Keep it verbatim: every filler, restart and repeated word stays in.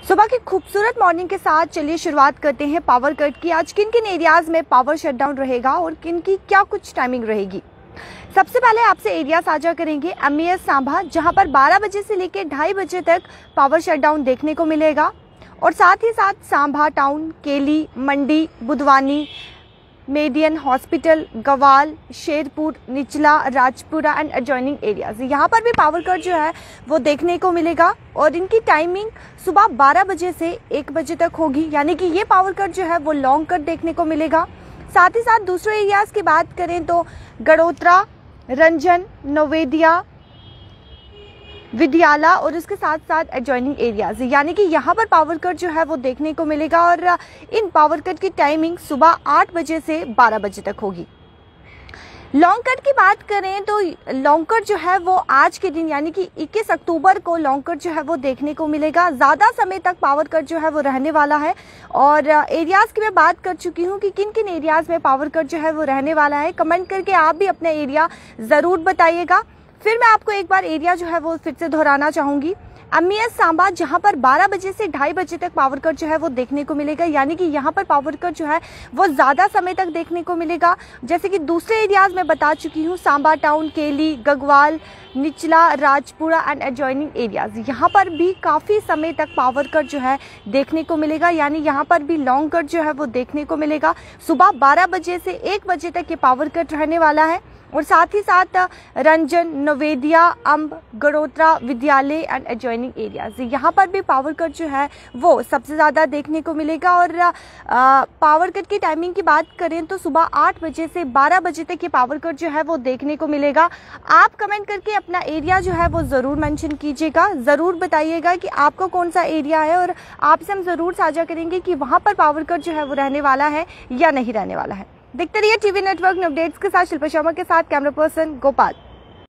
सुबह की खूबसूरत मॉर्निंग के साथ चलिए शुरुआत करते हैं पावर कट की। आज किन किन एरियाज में पावर शटडाउन रहेगा और किन की क्या कुछ टाइमिंग रहेगी। सबसे पहले आपसे एरिया साझा करेंगे एमईएस सांभा, जहां पर बारह बजे से लेकर ढाई बजे तक पावर शटडाउन देखने को मिलेगा। और साथ ही साथ सांभा टाउन, केली, मंडी, बुधवानी, मेडियन, hospital, Gawal, Sherpur, Nichla, Rajpura and adjoining areas, यहाँ पर भी पावर कट जो है वो देखने को मिलेगा। और इनकी टाइमिंग सुबह बारह बजे से एक बजे तक होगी, यानी कि ये पावर कट जो है वो लॉन्ग कट देखने को मिलेगा। साथ ही साथ दूसरे एरियाज की बात करें तो गड़ोत्रा, रंजन, नवेदिया, विद्याला और उसके साथ साथ एडजॉइनिंग एरियाज, यानी कि यहाँ पर पावर कट जो है वो देखने को मिलेगा। और इन पावर कट की टाइमिंग सुबह आठ बजे से बारह बजे तक होगी। लॉन्ग कट की बात करें तो लॉन्ग कट जो है वो आज के दिन यानी कि इक्कीस अक्टूबर को लॉन्ग कट जो है वो देखने को मिलेगा। ज़्यादा समय तक पावर कट जो है वो रहने वाला है। और एरियाज़ की मैं बात कर चुकी हूँ कि किन किन एरियाज़ में पावर कट जो है वो रहने वाला है। कमेंट करके आप भी अपना एरिया ज़रूर बताइएगा। फिर मैं आपको एक बार एरिया जो है वो फिर से दोहराना चाहूँगी। एमईएस सांभा, जहां पर बारह बजे से ढाई बजे तक पावर कट जो है वो देखने को मिलेगा, यानी कि यहाँ पर पावर कट जो है वो ज़्यादा समय तक देखने को मिलेगा। जैसे कि दूसरे एरियाज में बता चुकी हूँ, सांभा टाउन, केली, गगवाल, निचला, राजपुरा एंड एडजॉइनिंग एरियाज, यहाँ पर भी काफ़ी समय तक पावर कट जो है देखने को मिलेगा, यानी यहाँ पर भी लॉन्ग कट जो है वो देखने को मिलेगा। सुबह बारह बजे से एक बजे तक ये पावर कट रहने वाला है। और साथ ही साथ रंजन, नवेदिया, अम्ब, गड़ोत्रा, विद्यालय एंड एडजॉइनिंग एरियाज, यहाँ पर भी पावर कट जो है वो सबसे ज़्यादा देखने को मिलेगा। और आ, पावर कट की टाइमिंग की बात करें तो सुबह आठ बजे से बारह बजे तक ये पावर कट जो है वो देखने को मिलेगा। आप कमेंट करके अपना एरिया जो है वो ज़रूर मेंशन कीजिएगा, ज़रूर बताइएगा कि आपका कौन सा एरिया है और आपसे हम ज़रूर साझा करेंगे कि वहाँ पर पावर कट जो है वो रहने वाला है या नहीं रहने वाला है। देखते रहिए टीवी नेटवर्क अपडेट्स के साथ। शिल्पा शर्मा के साथ कैमरा पर्सन गोपाल।